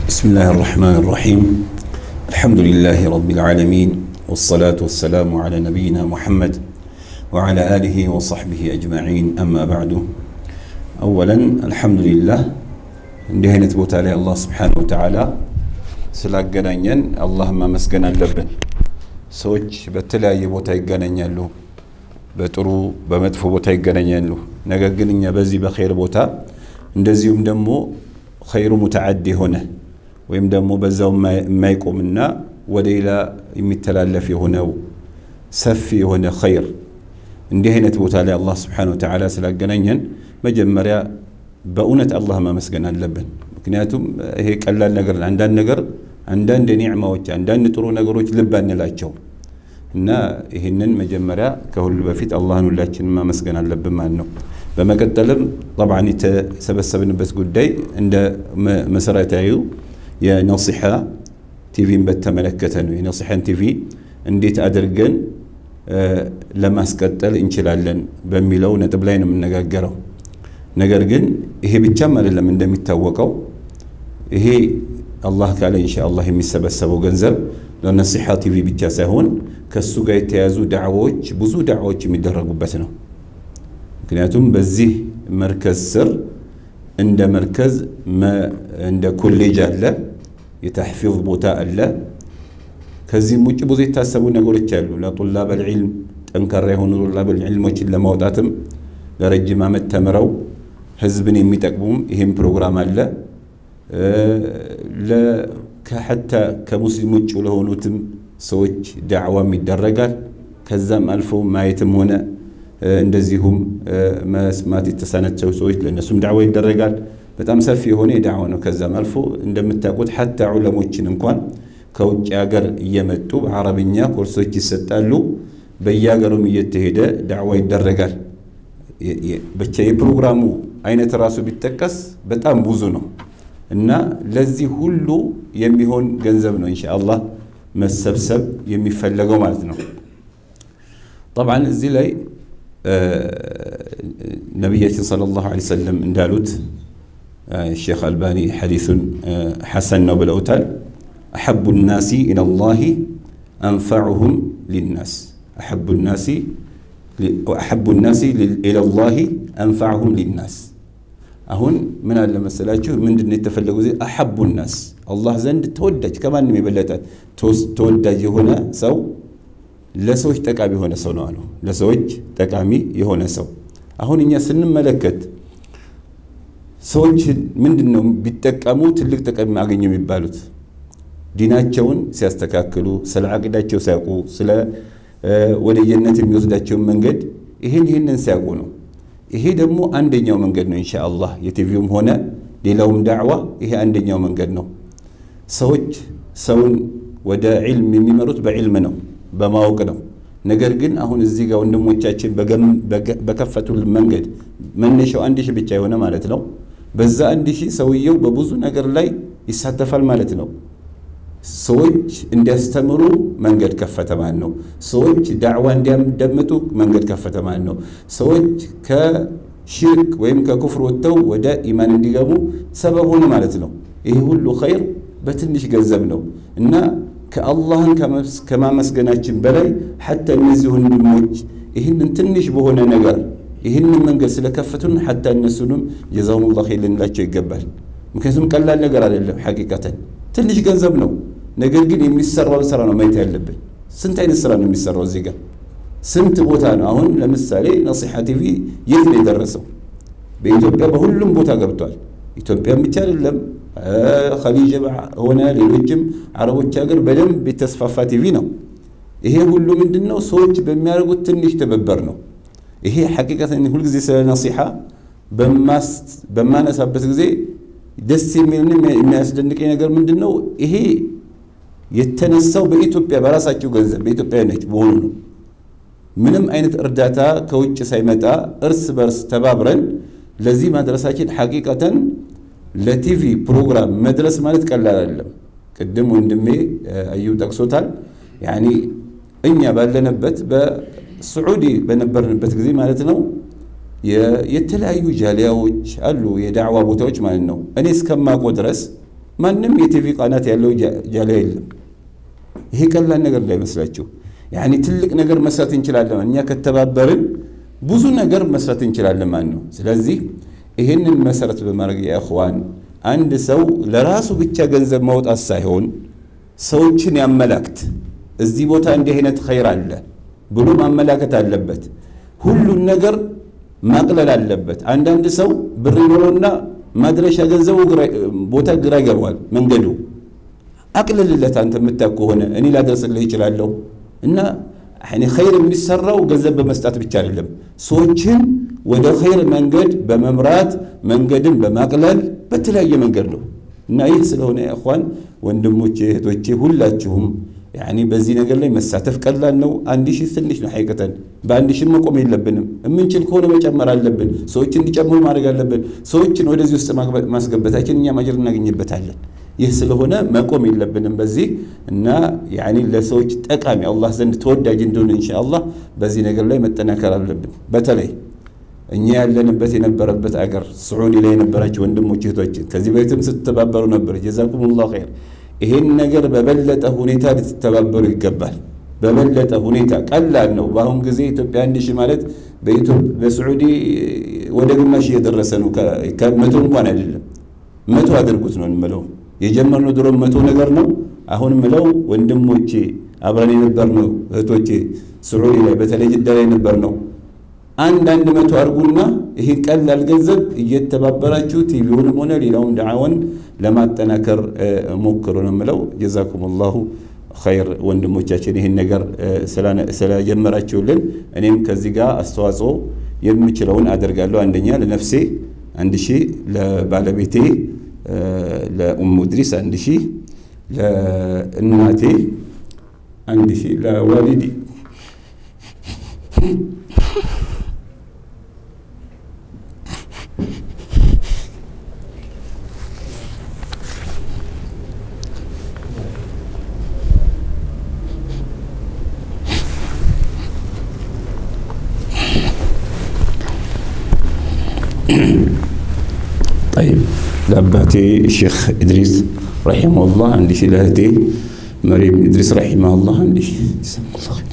بسم الله الرحمن الرحيم الحمد لله رب العالمين والصلاة والسلام على نبينا محمد وعلى آله وصحبه أجمعين أما بعد أولا الحمد لله اندهنت بوتالي الله سبحانه وتعالى سلاقنانيا اللهم مسقنا اللبن سوج بتلاي بوتا يقنانيا له بترو بمدفو بوتا يقنانيا له نقاقنيا بزي بخير بوتا اندزيوم دمو خير متعدي هنا ويم دمو بزاو ما يقومنا وديلا يمتلالف هنا سفي هنا خير اندهنت بوتالي الله سبحانه وتعالى سلاقنانيا مجمريا بأونة الله ما مسقنا اللبن مكنياتهم هيك قلال نقر عندان نقر عندان دي نعمة وجه عندان نطرو نقروج لبان نلاجو إن هنن مجمريا كهول بفيت الله نلاجن ما مسقنا اللبن ما أنه بما قدلم طبعا يتسبسبن بس قدي عند مسارات عيو يا نصيحة تيفي بتملكتن يا نصيحة تيفي عندي تأدرجن لما سكتل إنشلالن بميلو نتبلاين من نجارو نجارجن هي بتجمل لما من دم التوقع هي الله قال إن شاء الله هم يسبسبوا جنزل لأن نصيحة تيفي بتجاسهون كالسوق يتيازو دعوج بزو دعوج مدرجوا بسنا مكنياتهم بزيه مركز سر عند مركز ما عند كلية الله يتحفظ بوتاء الله كزي موجي بوزي تاسبون نقول تشالو لا طلاب العلم تنكر يهون طلاب العلم وش إلا موضاتهم لرجي ما متمروا حزبني ميتقبوم يهم برنامج الله لا كحتى كمسلم وش ولا هونوتم سوج دعوة متدرجة كزام ألفو ما يتمونه እንደዚሁም መስማት የተሳናቸው ሰዎች ለነሱም ዳዕዋ ይደረጋል በጣም ሰፊ የሆነ ዳዕዋ ነው ከዛም አልፎ እንደምታውቁት حتى ዑለሞችን እንኳን ከውጭ ሀገር እየመጡ በአረብኛ ኮርሶች ይሰጣሉ በየሀገሩም እየተሄደ ዳዕዋ ይደረጋል ብቻ የፕሮግራሙ አይነት ራሱ ቢጠቀስ በጣም ብዙ ነው እና ለዚህ ሁሉ የሚሆን ገንዘብ ነው ኢንሻአላህ መሰብሰብ የሚፈልገው ማለት ነው طبعا እዚህ ላይ نبينا صلى الله عليه وسلم اندالوت الشيخ الباني حديث حسن نوبل أوتال أحب الناس إلى الله أنفعهم للناس أحب الناس إلى الله أنفعهم للناس أهون من المسألة من دون التفلق زي أحب الناس الله زند تودج كمان مبلته تودج هنا سو ለሰዎች ተቃሚ የሆነ ሰው ነው አሉ ለሰዎች ተቃሚ የሆነ ሰው አሁን እኛ ስንመለከት ሰዎች ምንድነው ቢጠቀሙ ትልቅ ተቃሚ ማግኘት የሚባሉት ዲናቸውን ሲያስተካክሉ ስለ አቂዳቸው ሲያውቁ ስለ ወደ ጀነት የሚወስዳቸው መንገድ ይሄንን ሲያውቁ ነው ይሄ ደግሞ አንደኛው መንገድ ነው ኢንሻአላህ የቲቪውም ሆነ ሌላውም ዳዕዋ ይሄ አንደኛው መንገድ ነው ሰዎች ሰውን ወደ ዒልም የሚመሩት በዒልም ነው በማወቅ ነው ነገር ግን አሁን እዚህ ጋር ወንድሞቻችን በከፈቱል መንገድ መነሻው 1000 ብቻ የሆነ ማለት ነው በዛ 1000 ሰውየው በብዙ ነገር ላይ ይሳተፋል ማለት ነው ሰዎች እንዲያስተምሩ መንገድ ከፈተ ማለት ነው ሰዎች ዳዕዋ እንዲያደምጡ መንገድ ከፈተ ማለት ነው ሰዎች ከሽርክ ወይም ከኩፍር ወጥተው ወደ ኢማን እንዲገቡ ሰበብ ሆነ ማለት ነው ይሄ ሁሉ ኸይር በትንሽ ገንዘብ ነው እና ከአላህን ከማመስገናችን በላይ حتى እነዚህ ወንድሞች ይሄንን ትንሽ በሆነ ነገር ይሄንን መንገድ ስለከፈቱን حتى እነሱንም ጀዛሁሙላህ ኸይር ልንላቸው ይገባል ምክንያቱም ቀላል ነገር አይደለም ሐቂቀተን ትንሽ ገንዘብ ነው ነገር ግን የሚሰራው ስራ ነው ማየት ያለብን ስንት አይነት ስራ ነው የሚሰራው እዚህ ጋር ስንት ቦታ ነው አሁን ለምሳሌ ነሲሃ ቲቪ የት ነው የደረሰው በኢትዮጵያ በሁሉም ቦታ ገብቷል ኢትዮጵያ ብቻ አይደለም خليج هنا ሌሎችም አረቦች ሀገር በደንብ በተስፋፋ ቲቪ ነው ይሄ ሁሉ ምንድነው ሰዎች በሚያደርጉት ትንሽ ተበበር ነው ይሄ ሐቂቀተን ሁሉ ጊዜ ስለ ነሲሃ በማነሳበት ጊዜ ደስ የሚልና የሚያስደንቀኝ ነገር ምንድነው ይሄ የተነሳው በኢትዮጵያ በራሳቸው ገንዘብ በኢትዮጵያ ነች በሆኑ ነው ምንም አይነት እርዳታ ከውጭ ሳይመጣ እርስ በርስ ተባብረን ለዚህ ማድረሳችን ሐቂቀተን ለቲቪ ፕሮግራም መድረስ ማለት ቀላል አይደለም ቀደም ወንድሜ አዩ ጠቅሶታል ያኒ እኛ ባለንበት በሳዑዲ በነበርንበት ጊዜ ማለት ነው የተለያዩ ጃሊያዎች አሉ የዳዕዋ ቦታዎች ማለት ነው እኔ እስከማቆ ድረስ ማንም የቲቪ ቃናት ያለው ጃለ የለም ይሄ ቀላል ነገር እንዳይመስላችሁ ያኒ ትልቅ ነገር መስራት እንችላለን እኛ ከተባበርን ብዙ ነገር መስራት እንችላለን ማለት ነው ስለዚህ ይሄንን መሰረት በማድረግ ያ اخوان አንድ ሰው ለራሱ ብቻ ገንዘብ ማውጣት ሳይሆን ሰዎችን ያመላክት እዚህ ቦታ እንዲህ አይነት ኸይር አለ ብሎ ማመላከት አለበት ሁሉን ነገር ማቅለል አለበት አንዳንድ ሰው ብር ይኖርና ማድረሻ ገንዘቡ ቦታ ግራ ይገባዋል መንገዱ አቅልልለት አንተ መጣኩ ሆነ እኔ ላደርስልህ ይችላልው እና يعني خير የሚሰራው ገንዘብ በመስጠት ብቻ አይደለም ሰዎችን ወደ ኸይር መንገድ በመምራት መንገድን በማቅለል በተለያየ መንገድ ነው እና ይህ ስለሆነ يا اخوان ወንድሞቼ እህቶቼ ሁላችሁም يعني በዚህ ነገር ላይ መሳተፍ ቀላል ነው አንድ ሺህ ትንሽ ነው ሐቂቀተን በአንድ ሺህ መቆም የለብንም እምንችል ከሆነ መጨመር አለብን ሰዎችን እንዲጨምሩ ማድረግ አለብን ሰዎችን ወደዚህ ውስጥ ማስገበታችን እኛ ማጀር እናገኝበታለን ይህ ስለሆነ መቆም የለብንም በዚህ እና يعني ለሰዎች ጠቃሚ አላህ ዘንድ ተወዳጅ እንደሆነ ኢንሻአላህ በዚህ ነገር ላይ መጠናከር አለብን በተለይ እኛ ያለንበት የነበረበት አገር ሳዑዲ ላይ የነበራችሁ ወንድሞች እህቶች ከዚህ በፊትም ስትተባበሩ ነበር ጀዛኩሙላህ ኸይር ይሄን ነገር በበለጠ ሁኔታ ልትተባበሩ ይገባል በበለጠ ሁኔታ ቀላል ነው ባሁን ጊዜ ኢትዮጵያ አንድ ሺህ ማለት በሳዑዲ ወደ ግማሽ እየደረሰ ነው ከመቶ እንኳን አይደለም መቶ አድርጉት ነው እንመለው የጀመርነው ድሮ መቶ ነገር ነው አሁን ምለው ወንድሞቼ አብረን የነበርነው እህቶቼ ሳዑዲ ላይ በተለይ ጅዳ ላይ ነበርነው አንድ መቶ አርጉና ይሄ ቀላል ገንዘብ እየተባበራችሁ ቲቪውንም ሆነ ሌላውን ዳዓውን ለማጠናከር ሞክሩ ነው ምለው ጀዛኩሙላሁ ኸይር ወንድሞቻችን ይሄን ነገር ስለጀመራችሁልን እኔም ከዚህ ጋር አስተዋጽኦ የምችለውን አደርጋለሁ አንደኛ ለነፍሴ 1000 ለባለቤቴ ለኡሙ ድሪስ 1000 ለእናቴ 1000 ለዋሊዲ طيب لاباتي الشيخ إدريس رحمه الله عندي شي لهتي مريم إدريس رحمه الله عندي